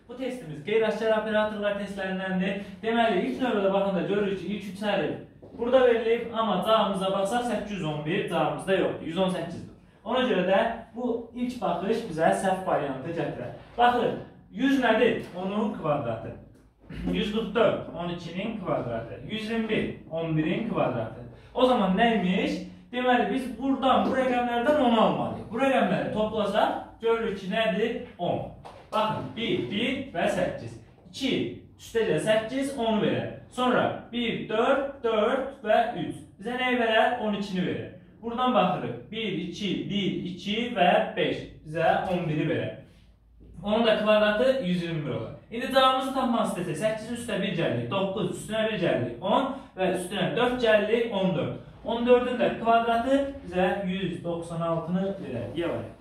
Bu testimiz qeyri-aşkar operatorlar testlərindəndir. Deməli, ilk növbədə baxanda görürük ki, ilk 3 hərf burada verilib, amma cavabımıza baxsaq 811, cavabımızda yoxdur, 118-dir. Ona görə də bu ilk baxış bizə səhv variantı gətirər. Baxın, 100 nədir? Onun kvadratı. 144, 12-nin kvadratı. 121, 11-in kvadratı. O zaman neymiş? Deməli, biz buradan, bu rəqəmlərdən 10 almalıyıq. Bu rəqəmləri toplasaq, görürük ki, nədir? 10. Baxın, 1, 1 və 8. 2, üstədə 8, 10 verər. Sonra 1, 4, 4 və 3. Bizə nəyi verər? 12-ni verər. Buradan baxırıq. 1, 2, 1, 2 və 5. Bizə 11-i verər. Onun da kvadratı 121 olur. İndi cavabımızı tapmaq istəsək, 8-in üstə 1 gəlirik, 9, üstünə 1 gəlirik, 10 və üstünə 4 gəlirik, 14. 14-ün də kvadratı bizə 196-nı verər. Y variantı.